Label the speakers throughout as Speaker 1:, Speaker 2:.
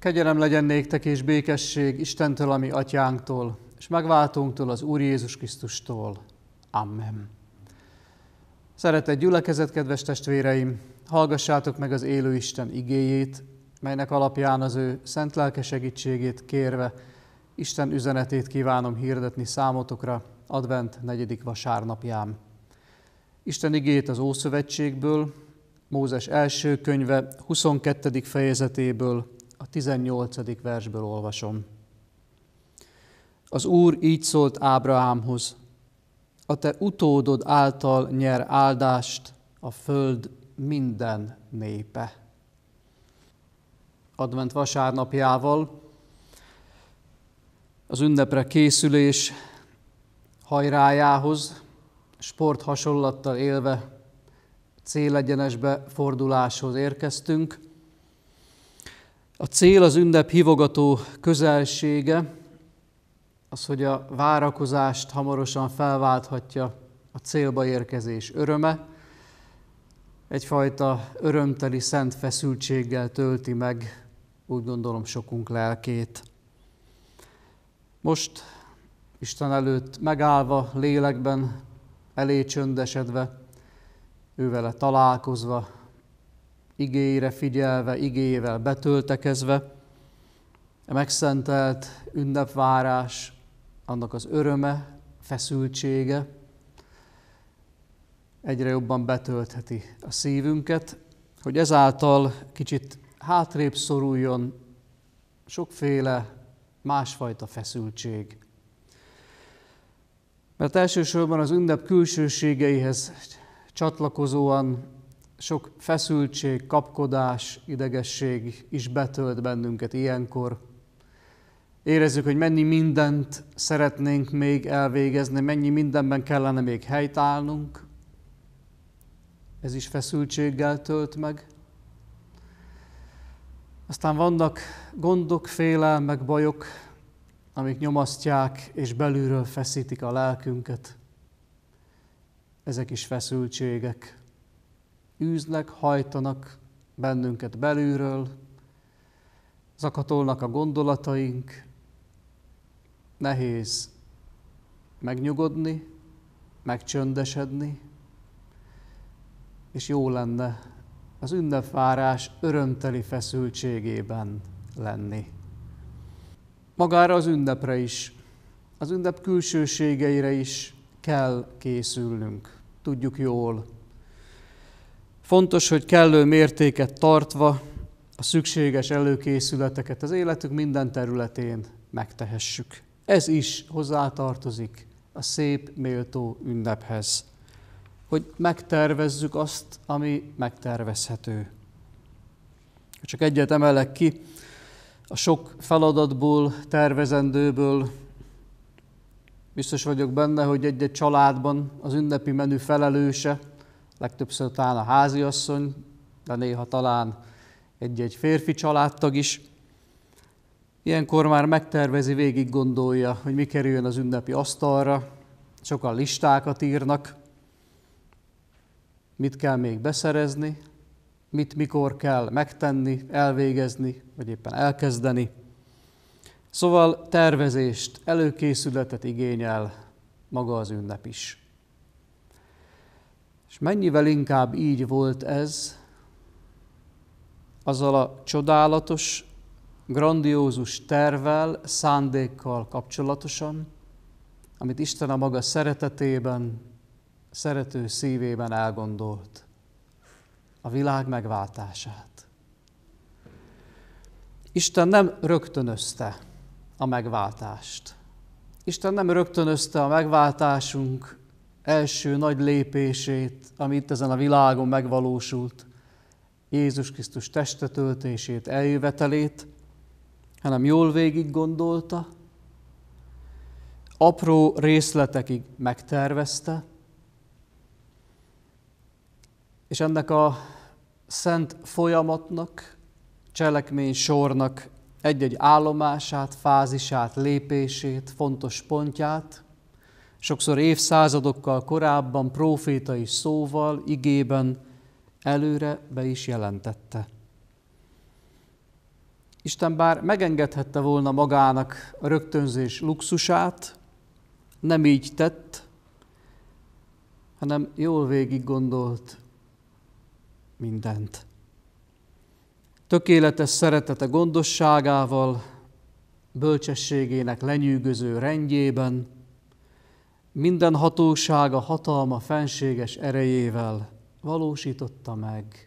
Speaker 1: Kegyelem legyen néktek és békesség Istentől, ami atyánktól, és megváltónktól, az Úr Jézus Krisztustól. Amen. Szeretett gyülekezet, kedves testvéreim, hallgassátok meg az élő Isten igéjét, melynek alapján az ő szent lelke segítségét kérve Isten üzenetét kívánom hirdetni számotokra advent 4. vasárnapján. Isten igéjét az Ószövetségből, Mózes első könyve 22. fejezetéből, a 18. versből olvasom. Az Úr így szólt Ábrahámhoz: a te utódod által nyer áldást a föld minden népe. Advent vasárnapjával, az ünnepre készülés hajrájához, sporthasonlattal élve célegyenesbe forduláshoz érkeztünk. A cél az ünnep hívogató közelsége, az, hogy a várakozást hamarosan felválthatja a célba érkezés öröme, egyfajta örömteli szent feszültséggel tölti meg, úgy gondolom, sokunk lelkét. Most Isten előtt megállva, lélekben, elé csöndesedve, ővele találkozva, igéjére figyelve, igéjével betöltekezve, a megszentelt ünnepvárás, annak az öröme, feszültsége egyre jobban betöltheti a szívünket, hogy ezáltal kicsit hátrébb szoruljon sokféle másfajta feszültség. Mert elsősorban az ünnep külsőségeihez csatlakozóan sok feszültség, kapkodás, idegesség is betölt bennünket ilyenkor. Érezzük, hogy mennyi mindent szeretnénk még elvégezni, mennyi mindenben kellene még helytállnunk. Ez is feszültséggel tölt meg. Aztán vannak gondok, félelmek, bajok, amik nyomasztják és belülről feszítik a lelkünket. Ezek is feszültségek. Űznek, hajtanak bennünket belülről, zakatolnak a gondolataink, nehéz megnyugodni, megcsöndesedni, és jó lenne az ünnepvárás örömteli feszültségében lenni. Magára az ünnepre is, az ünnep külsőségeire is kell készülnünk, tudjuk jól. Fontos, hogy kellő mértéket tartva a szükséges előkészületeket az életük minden területén megtehessük. Ez is hozzátartozik a szép, méltó ünnephez, hogy megtervezzük azt, ami megtervezhető. Csak egyet emelek ki, a sok feladatból, tervezendőből biztos vagyok benne, hogy egy-egy családban az ünnepi menü felelőse, legtöbbször talán a háziasszony, de néha talán egy-egy férfi családtag is. Ilyenkor már megtervezi, végig gondolja, hogy mi kerüljön az ünnepi asztalra. Sokan listákat írnak, mit kell még beszerezni, mit mikor kell megtenni, elvégezni, vagy éppen elkezdeni. Szóval tervezést, előkészületet igényel maga az ünnep is. És mennyivel inkább így volt ez azzal a csodálatos, grandiózus tervvel, szándékkal kapcsolatosan, amit Isten a maga szeretetében, szerető szívében elgondolt. A világ megváltását. Isten nem rögtönözte a megváltást. Isten nem rögtönözte a megváltásunk első nagy lépését, ami itt ezen a világon megvalósult, Jézus Krisztus testetöltését, eljövetelét, hanem jól végig gondolta, apró részletekig megtervezte, és ennek a szent folyamatnak, cselekmény sornak egy-egy állomását, fázisát, lépését, fontos pontját, sokszor évszázadokkal korábban prófétai szóval, igében előre be is jelentette. Isten bár megengedhette volna magának a rögtönzés luxusát, nem így tett, hanem jól végig gondolt mindent. Tökéletes szeretete gondosságával, bölcsességének lenyűgöző rendjében, minden hatósága, hatalma, fenséges erejével valósította meg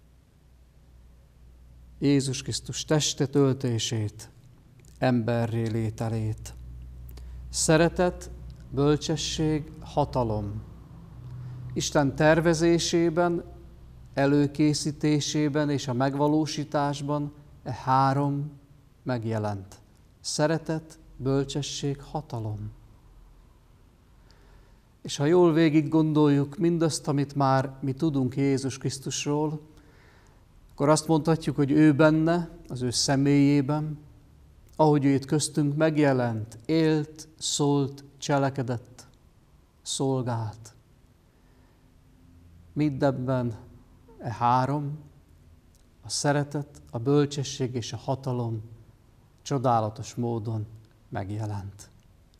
Speaker 1: Jézus Krisztus testet öltését, emberré lételét. Szeretet, bölcsesség, hatalom. Isten tervezésében, előkészítésében és a megvalósításban e három megjelent. Szeretet, bölcsesség, hatalom. És ha jól végig gondoljuk mindazt, amit már mi tudunk Jézus Krisztusról, akkor azt mondhatjuk, hogy ő benne, az ő személyében, ahogy ő itt köztünk megjelent, élt, szólt, cselekedett, szolgált. Mindebben e három, a szeretet, a bölcsesség és a hatalom csodálatos módon megjelent.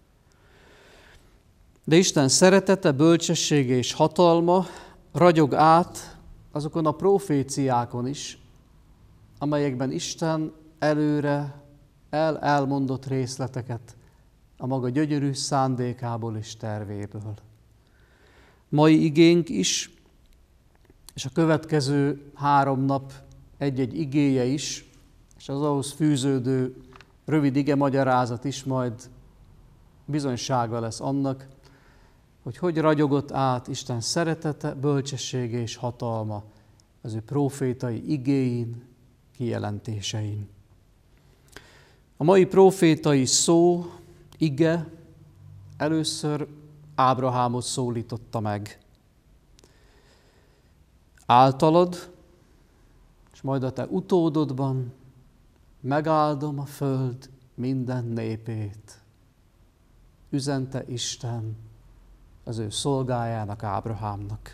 Speaker 1: De Isten szeretete, bölcsessége és hatalma ragyog át azokon a proféciákon is, amelyekben Isten előre elmondott részleteket a maga gyönyörű szándékából és tervéből. Mai igénk is, és a következő 3 nap egy-egy igéje is, és az ahhoz fűződő rövid igemagyarázat is majd bizonysága lesz annak, hogy ragyogott át Isten szeretete, bölcsessége és hatalma az ő prófétai igéin, kijelentésein. A mai prófétai szó, ige először Ábrahámot szólította meg. Általad, és majd a te utódodban megáldom a föld minden népét. Üzente Isten az ő szolgájának, Ábrahámnak.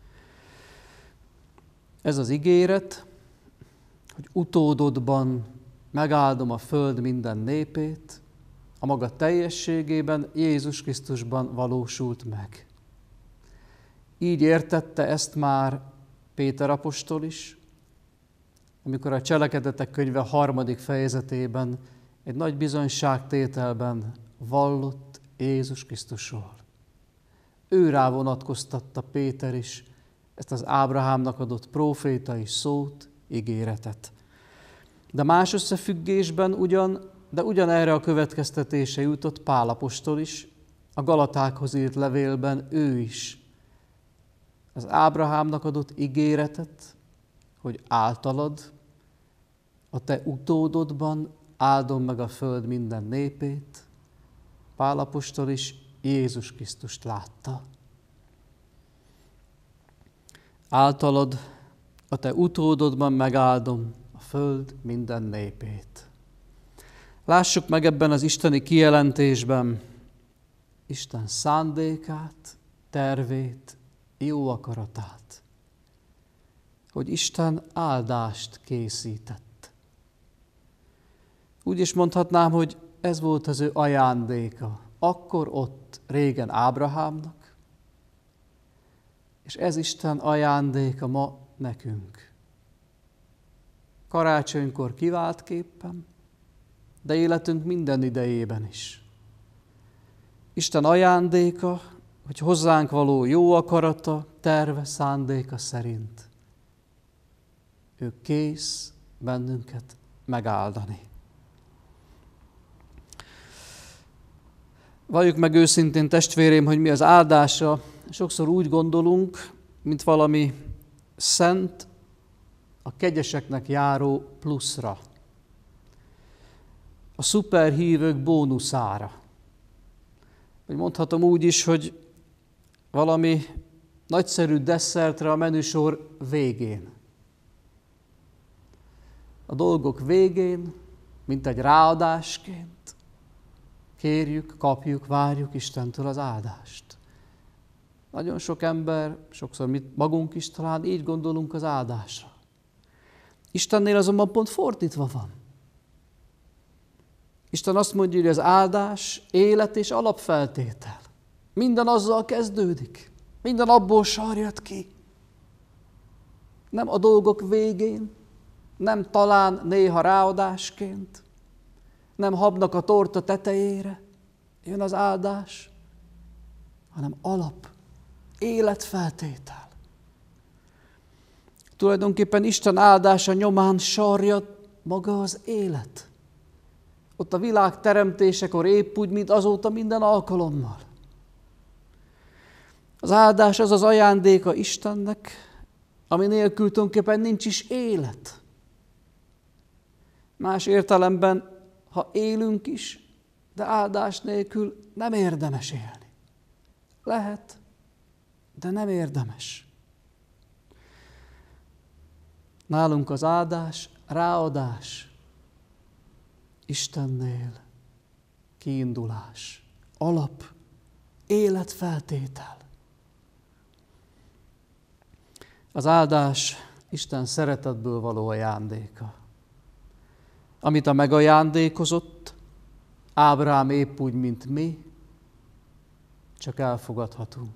Speaker 1: Ez az ígéret, hogy utódodban megáldom a föld minden népét, a maga teljességében, Jézus Krisztusban valósult meg. Így értette ezt már Péter apostol is, amikor a Cselekedetek könyve 3. fejezetében egy nagy bizonyságtételben vallott Jézus Krisztusról. Ő rá vonatkoztatta Péter is ezt az Ábrahámnak adott prófétai szót, ígéretet. De más összefüggésben ugyanerre a következtetése jutott Pál apostol is, a Galatákhoz írt levélben ő is az Ábrahámnak adott ígéretet, hogy általad, a te utódodban áldom meg a föld minden népét. Pál apostol is Jézus Krisztust látta. Általad, a te utódodban megáldom a föld minden népét. Lássuk meg ebben az isteni kijelentésben Isten szándékát, tervét, jó akaratát, hogy Isten áldást készített. Úgy is mondhatnám, hogy ez volt az ő ajándéka, akkor ott régen Ábrahámnak, és ez Isten ajándéka ma nekünk. Karácsonykor kiváltképpen, de életünk minden idejében is. Isten ajándéka, hogy hozzánk való jó akarata, terve, szándéka szerint ő kész bennünket megáldani. Valljuk meg őszintén, testvérém, hogy mi az áldásra sokszor úgy gondolunk, mint valami szent, a kegyeseknek járó pluszra, a szuperhívők bónuszára. Vagy mondhatom úgy is, hogy valami nagyszerű desszertre a menüsor végén. A dolgok végén, mint egy ráadásként, kérjük, kapjuk, várjuk Istentől az áldást. Nagyon sok ember, sokszor mi magunk is talán így gondolunk az áldásra. Istennél azonban pont fordítva van. Isten azt mondja, hogy az áldás élet és alapfeltétel. Minden azzal kezdődik. Minden abból sarjad ki. Nem a dolgok végén, nem talán néha ráadásként, nem habnak a torta tetejére jön az áldás, hanem alap, életfeltétel. Tulajdonképpen Isten áldása nyomán sarjad maga az élet. Ott a világ teremtésekor épp úgy, mint azóta minden alkalommal. Az áldás az az ajándéka Istennek, ami nélkül tulajdonképpen nincs is élet. Más értelemben, ha élünk is, de áldás nélkül nem érdemes élni. Lehet, de nem érdemes. Nálunk az áldás, ráadás, Istennél kiindulás, alap, életfeltétel. Az áldás Isten szeretetből való ajándéka. Amit a megajándékozott, Ábrahám épp úgy, mint mi, csak elfogadhatunk.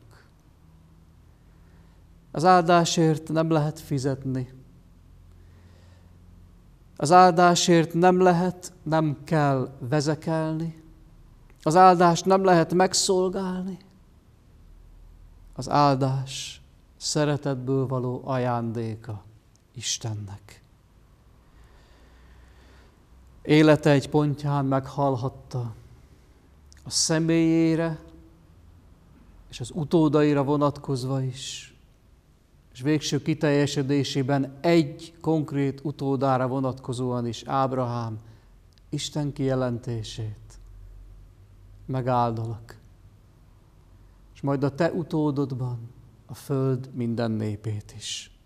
Speaker 1: Az áldásért nem lehet fizetni. Az áldásért nem kell vezekelni. Az áldást nem lehet megszolgálni. Az áldás szeretetből való ajándéka Istennek. Élete egy pontján meghallhatta a személyére és az utódaira vonatkozva is, és végső kiteljesedésében egy konkrét utódára vonatkozóan is Ábrahám Isten kijelentését: megáldalak, és majd a te utódodban a föld minden népét is.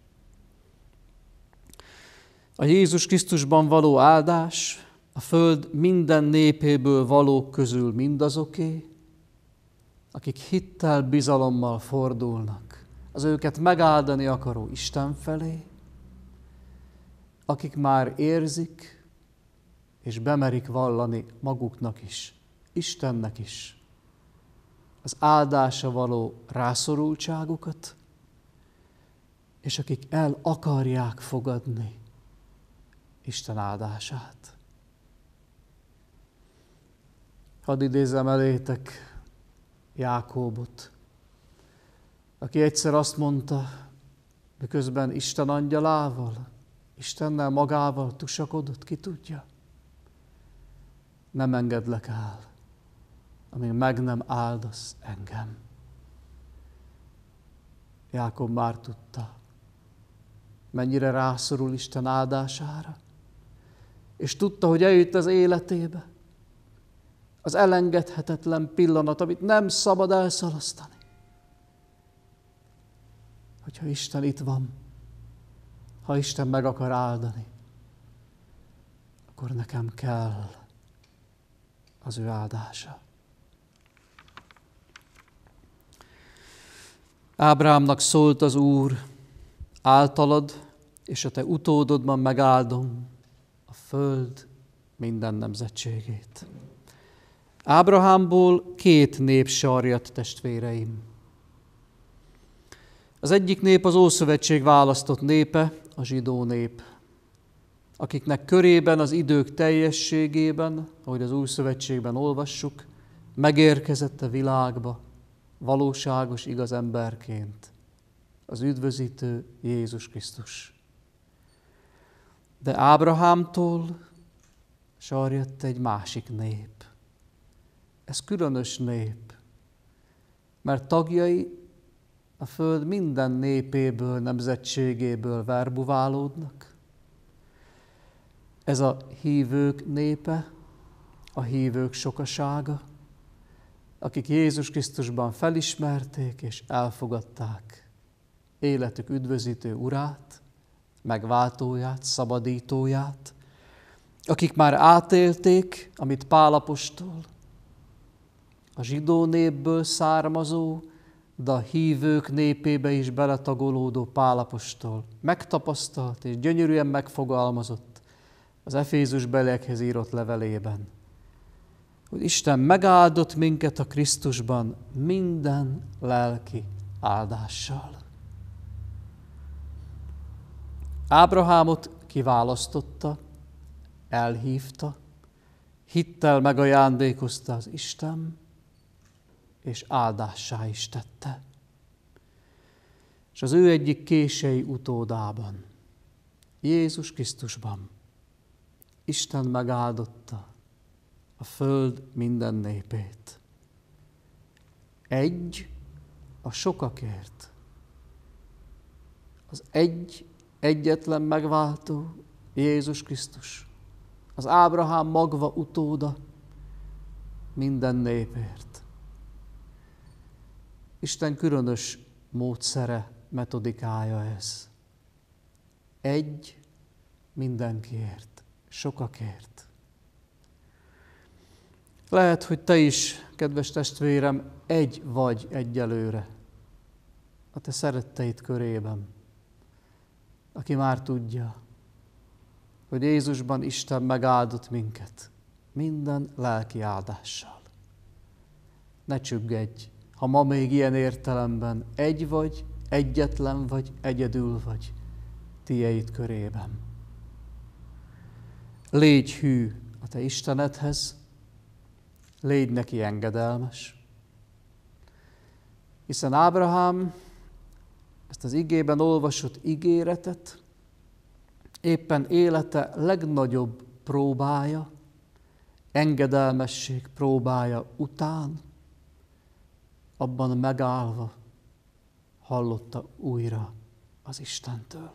Speaker 1: A Jézus Krisztusban való áldás a föld minden népéből valók közül mindazoké, akik hittel, bizalommal fordulnak az őket megáldani akaró Isten felé, akik már érzik és bemerik vallani maguknak is, Istennek is az áldása való rászorultságukat, és akik el akarják fogadni Isten áldását. Hadd idézzem elétek Jákóbot, aki egyszer azt mondta, miközben Isten angyalával, Istennel magával tusakodott, ki tudja, nem engedlek el, amíg meg nem áldasz engem. Jákob már tudta, mennyire rászorul Isten áldására, és tudta, hogy eljött az életébe az elengedhetetlen pillanat, amit nem szabad elszalasztani. Hogyha Isten itt van, ha Isten meg akar áldani, akkor nekem kell az ő áldása. Ábrahámnak szólt az Úr: általad és a te utódodban megáldom a föld minden nemzetségét. Ábrahámból 2 nép sarjadt, testvéreim. Az egyik nép az Ószövetség választott népe, a zsidó nép, akiknek körében az idők teljességében, ahogy az Új Szövetségben olvassuk, megérkezett a világba valóságos, igaz emberként az üdvözítő Jézus Krisztus. De Ábrahámtól sarjadt egy másik nép. Ez különös nép, mert tagjai a föld minden népéből, nemzetségéből verbuválódnak. Ez a hívők népe, a hívők sokasága, akik Jézus Krisztusban felismerték és elfogadták életük üdvözítő Urát, megváltóját, szabadítóját, akik már átélték, amit Pál apostol, a zsidó népből származó, de a hívők népébe is beletagolódó Pál apostol megtapasztalt és gyönyörűen megfogalmazott az Efézus beliekhez írott levelében. hogy Isten megáldott minket a Krisztusban minden lelki áldással. Ábrahámot kiválasztotta, elhívta, hittel megajándékozta az Isten, és áldássá is tette. És az ő egyik kései utódában, Jézus Krisztusban, Isten megáldotta a föld minden népét. Egy a sokakért. Az egyetlen megváltó, Jézus Krisztus, az Ábrahám magva utóda minden népért. Isten különös módszere, metodikája ez. Egy mindenkiért, sokakért. Lehet, hogy te is, kedves testvérem, egy vagy egyelőre a te szeretteid körében, aki már tudja, hogy Jézusban Isten megáldott minket minden lelki áldással. Ne csüggedj, ha ma még ilyen értelemben egy vagy, egyetlen vagy, egyedül vagy tieid körében. Légy hű a te Istenedhez, légy neki engedelmes, hiszen Ábrahám ezt az igében olvasott ígéretet éppen élete legnagyobb próbája, engedelmesség próbája után, abban megállva hallotta újra az Istentől.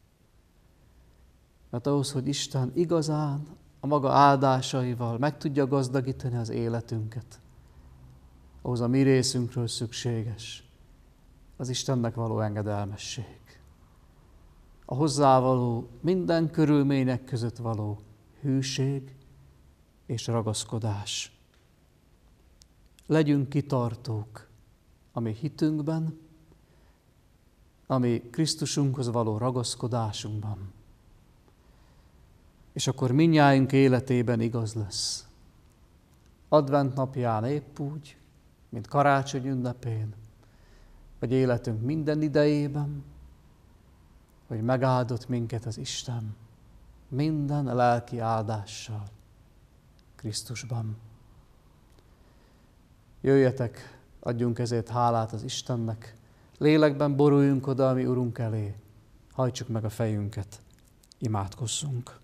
Speaker 1: Mert ahhoz, hogy Isten igazán a maga áldásaival meg tudja gazdagítani az életünket, ahhoz a mi részünkről szükséges az Istennek való engedelmesség. A hozzávaló minden körülmények között való hűség és ragaszkodás. Legyünk kitartók a mi hitünkben, a mi Krisztusunkhoz való ragaszkodásunkban. És akkor mindnyájunk életében igaz lesz. Advent napján épp úgy, mint karácsony ünnepén, vagy életünk minden idejében, hogy megáldott minket az Isten minden lelki áldással Krisztusban. Jöjjetek, adjunk ezért hálát az Istennek, lélekben boruljunk oda a mi Urunk elé, hajtsuk meg a fejünket, imádkozzunk.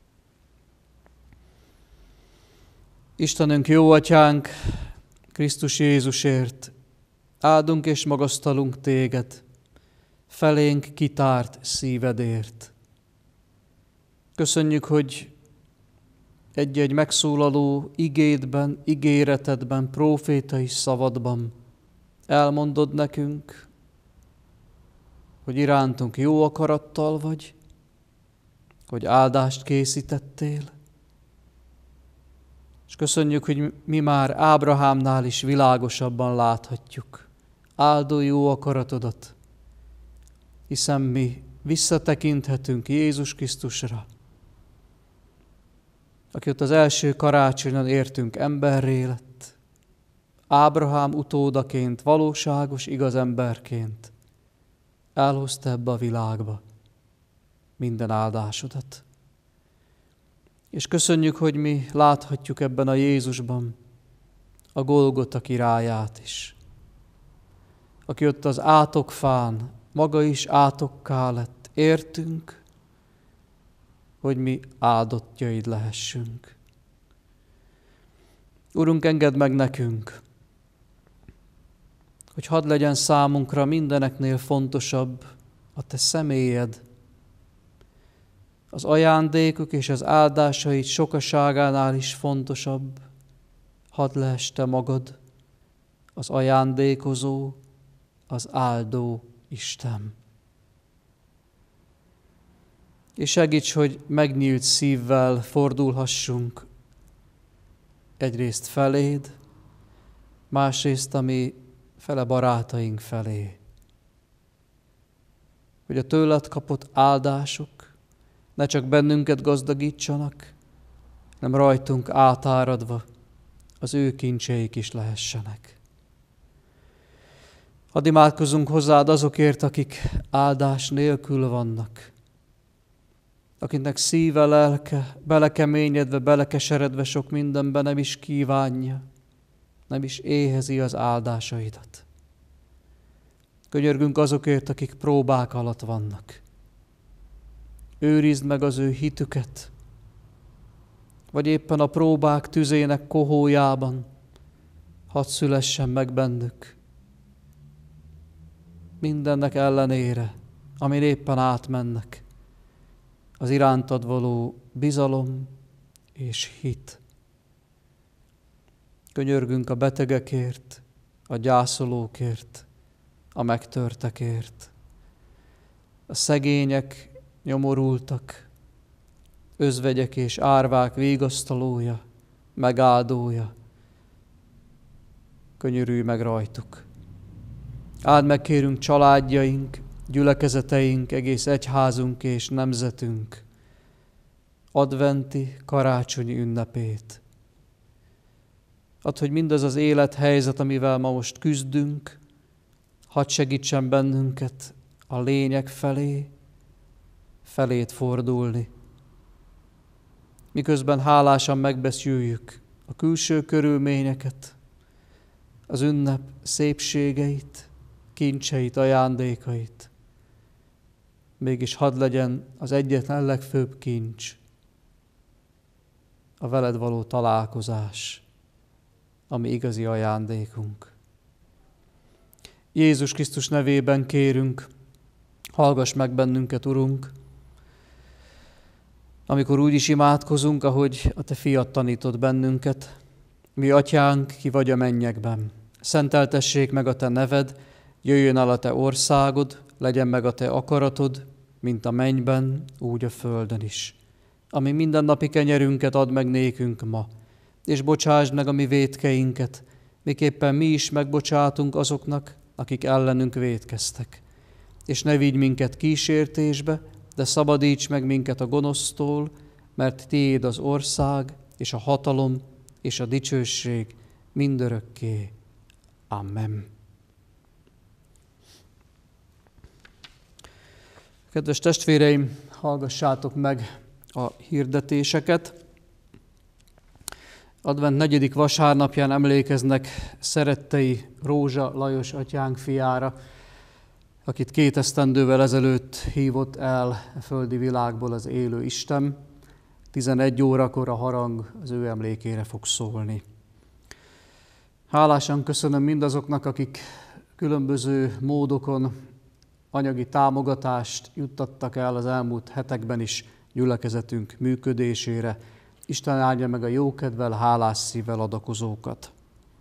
Speaker 1: Istenünk, jó Atyánk, Krisztus Jézusért, áldunk és magasztalunk téged, felénk kitárt szívedért. Köszönjük, hogy egy-egy megszólaló igédben, ígéretedben, prófétai szavadban elmondod nekünk, hogy irántunk jó akarattal vagy, hogy áldást készítettél. És köszönjük, hogy mi már Ábrahámnál is világosabban láthatjuk áldó jó akaratodat, hiszen mi visszatekinthetünk Jézus Krisztusra, aki ott az első karácsonyon értünk emberré lett, Ábrahám utódaként, valóságos, igaz emberként elhozta ebbe a világba minden áldásodat. És köszönjük, hogy mi láthatjuk ebben a Jézusban a Golgota királyát is, aki ott az átokfán maga is átokká lett, értünk, hogy mi áldottjaid lehessünk. Urunk, engedd meg nekünk, hogy hadd legyen számunkra mindeneknél fontosabb a te személyed, az ajándékok és az áldásaid sokaságánál is fontosabb, hadd lehess te magad, az ajándékozó, az áldó Isten. És segíts, hogy megnyílt szívvel fordulhassunk egyrészt feléd, másrészt a mi fele barátaink felé. Hogy a tőled kapott áldások ne csak bennünket gazdagítsanak, hanem rajtunk átáradva az ő kincseik is lehessenek. Hadd imádkozzunk hozzád azokért, akik áldás nélkül vannak, akiknek szíve, lelke belekeményedve, belekeseredve sok mindenben nem is kívánja, nem is éhezi az áldásaidat. Könyörgünk azokért, akik próbák alatt vannak. Őrizd meg az ő hitüket, vagy éppen a próbák tüzének kohójában hadd szülessen meg bennük. Mindennek ellenére, amin éppen átmennek, az irántad való bizalom és hit. Könyörgünk a betegekért, a gyászolókért, a megtörtekért, a szegények, nyomorultak, özvegyek és árvák vigasztalója, megáldója. Könyörülj meg rajtuk. Áld meg, kérünk, családjaink, gyülekezeteink, egész egyházunk és nemzetünk adventi, karácsonyi ünnepét. Add, hogy mindaz az élethelyzet, amivel ma most küzdünk, hadd segítsen bennünket a lényeg felét fordulni. Miközben hálásan megbeszéljük a külső körülményeket, az ünnep szépségeit, kincseit, ajándékait. Mégis hadd legyen az egyetlen legfőbb kincs, a veled való találkozás, ami igazi ajándékunk. Jézus Krisztus nevében kérünk, hallgass meg bennünket, Urunk, amikor úgy is imádkozunk, ahogy a Te fiad tanított bennünket. Mi Atyánk, ki vagy a mennyekben, szenteltessék meg a Te neved, jöjjön el a Te országod, legyen meg a Te akaratod, mint a mennyben, úgy a földön is. Ami mindennapi kenyerünket add meg nékünk ma, és bocsásd meg a mi vétkeinket, miképpen mi is megbocsátunk azoknak, akik ellenünk vétkeztek. És ne vigy minket kísértésbe, de szabadíts meg minket a gonosztól, mert Tiéd az ország, és a hatalom, és a dicsőség mindörökké. Amen. Kedves testvéreim, hallgassátok meg a hirdetéseket. Advent 4. vasárnapján emlékeznek szerettei Rózsa Lajos atyánk fiára, akit 2 esztendővel ezelőtt hívott el a földi világból az élő Isten. 11 órakor a harang az ő emlékére fog szólni. Hálásan köszönöm mindazoknak, akik különböző módokon anyagi támogatást juttattak el az elmúlt hetekben is gyülekezetünk működésére. Isten áldja meg a jókedvel, hálás szívvel adakozókat.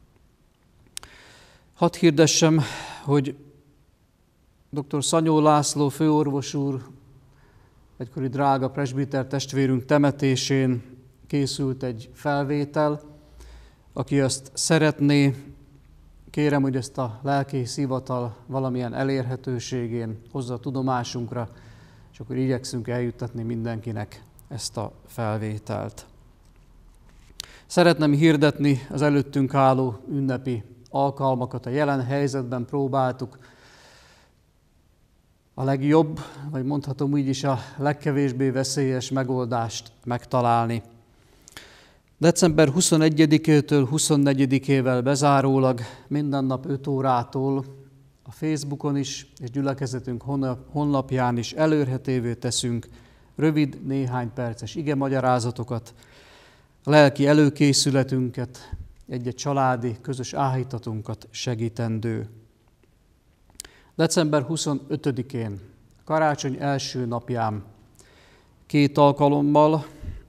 Speaker 1: Hadd hirdessem, hogy dr. Szanyó László főorvos úr, egykori drága presbiter testvérünk temetésén készült egy felvétel. Aki azt szeretné, kérem, hogy ezt a lelkész hivatal valamilyen elérhetőségén hozza a tudomásunkra, és akkor igyekszünk eljuttatni mindenkinek ezt a felvételt. Szeretném hirdetni az előttünk álló ünnepi alkalmakat. A jelen helyzetben próbáltuk a legjobb, vagy mondhatom úgy is a legkevésbé veszélyes megoldást megtalálni. December 21-től 24-ével bezárólag minden nap 5 órától a Facebookon is és gyülekezetünk honlapján is elérhetővé teszünk rövid, néhány perces igemagyarázatokat, a lelki előkészületünket, egy-egy családi, közös áhítatunkat segítendő. December 25-én, karácsony első napján 2 alkalommal,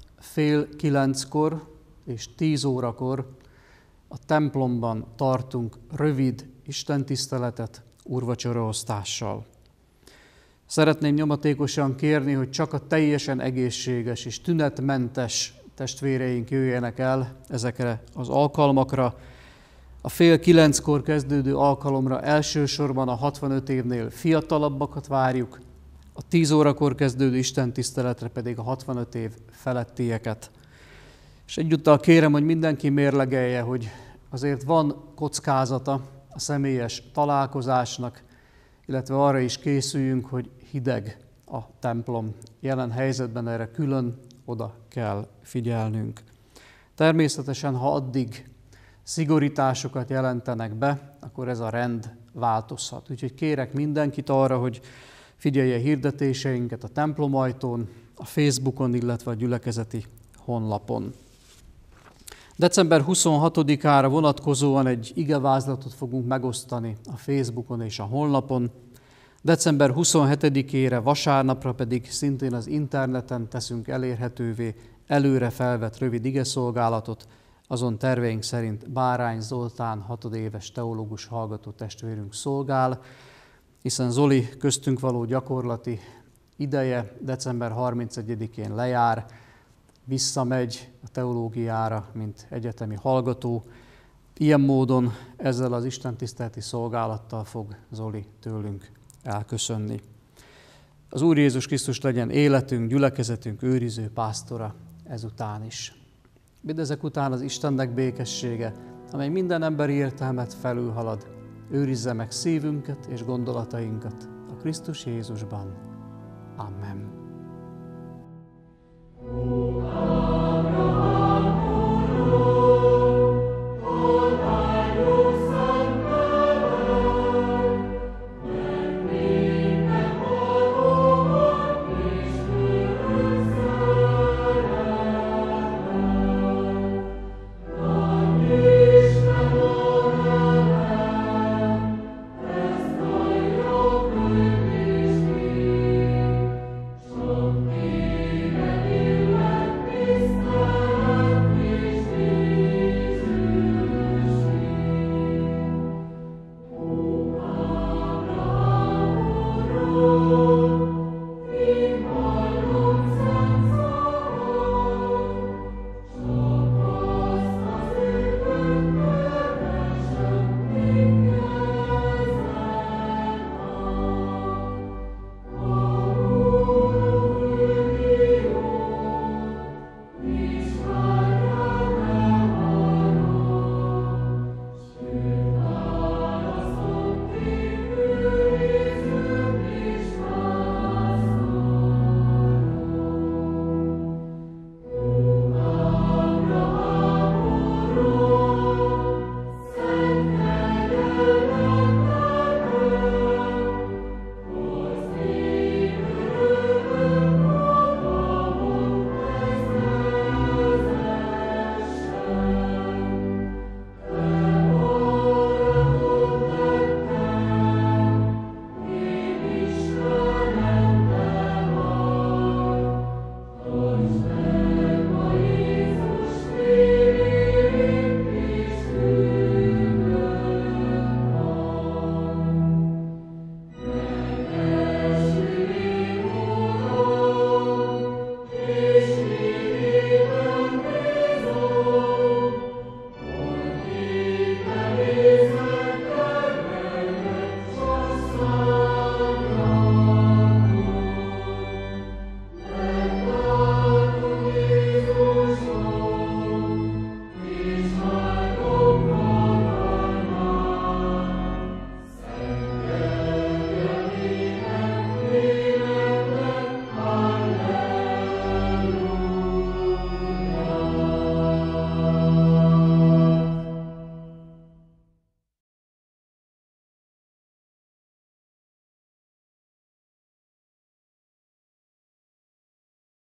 Speaker 1: 8:30 és 10 órakor a templomban tartunk rövid istentiszteletet úrvacsoraosztással. Szeretném nyomatékosan kérni, hogy csak a teljesen egészséges és tünetmentes testvéreink jöjjenek el ezekre az alkalmakra. A 8:30 kezdődő alkalomra elsősorban a 65 évnél fiatalabbakat várjuk, a 10 órakor kezdődő istentiszteletre pedig a 65 év felettieket. És egyúttal kérem, hogy mindenki mérlegelje, hogy azért van kockázata a személyes találkozásnak, illetve arra is készüljünk, hogy hideg a templom. Jelen helyzetben erre külön oda kell figyelnünk. Természetesen, ha addig szigorításokat jelentenek be, akkor ez a rend változhat. Úgyhogy kérek mindenkit arra, hogy figyelje hirdetéseinket a templomajtón, a Facebookon, illetve a gyülekezeti honlapon. December 26-ára vonatkozóan egy igevázlatot fogunk megosztani a Facebookon és a honlapon. December 27-ére vasárnapra pedig szintén az interneten teszünk elérhetővé előre felvett rövid igeszolgálatot. Azon terveink szerint Bárány Zoltán 6 éves teológus hallgató testvérünk szolgál, hiszen Zoli köztünk való gyakorlati ideje december 31-én lejár, visszamegy a teológiára, mint egyetemi hallgató. Ilyen módon ezzel az istentiszteleti szolgálattal fog Zoli tőlünk elköszönni. Az Úr Jézus Krisztus legyen életünk, gyülekezetünk őriző pásztora ezután is. Mindezek után az Istennek békessége, amely minden emberi értelmet felülhalad, őrizze meg szívünket és gondolatainkat a Krisztus Jézusban. Amen.